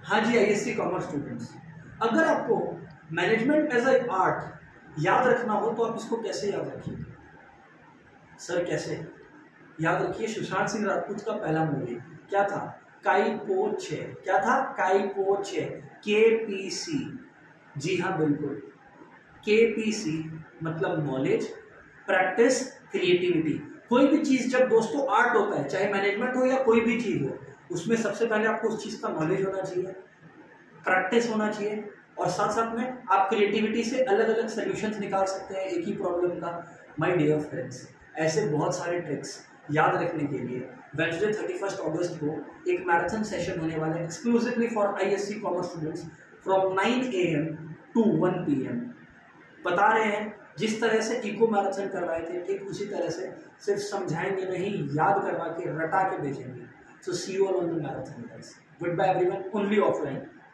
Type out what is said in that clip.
हाँ जी ISC commerce students, अगर आपको मैनेजमेंट एज ए आर्ट याद रखना हो तो आप इसको कैसे याद रखिए सर? कैसे याद रखिए? सुशांत सिंह राजपूत का पहला मूवी क्या था? काई पो छे। क्या था? काई पो छे, KPC। जी हाँ बिल्कुल, KPC मतलब नॉलेज, प्रैक्टिस, क्रिएटिविटी। कोई भी चीज जब दोस्तों आर्ट होता है, चाहे मैनेजमेंट हो या कोई भी चीज हो, उसमें सबसे पहले आपको उस चीज का नॉलेज होना चाहिए, प्रैक्टिस होना चाहिए, और साथ साथ में आप क्रिएटिविटी से अलग अलग सोल्यूशंस निकाल सकते हैं एक ही प्रॉब्लम का। माय डियर फ्रेंड्स, ऐसे बहुत सारे ट्रिक्स याद रखने के लिए वेडनेसडे 31 अगस्त को एक मैराथन सेशन होने वाला है exclusively for ISC commerce students from 9 AM to 1 PM। बता रहे हैं जिस तरह से इको मैराथन करवाए थे ठीक उसी तरह से सिर्फ समझाएंगे नहीं, याद करवा के रटा के भेजेंगे। So see you all on the marathon guys. Good bye everyone, only offline.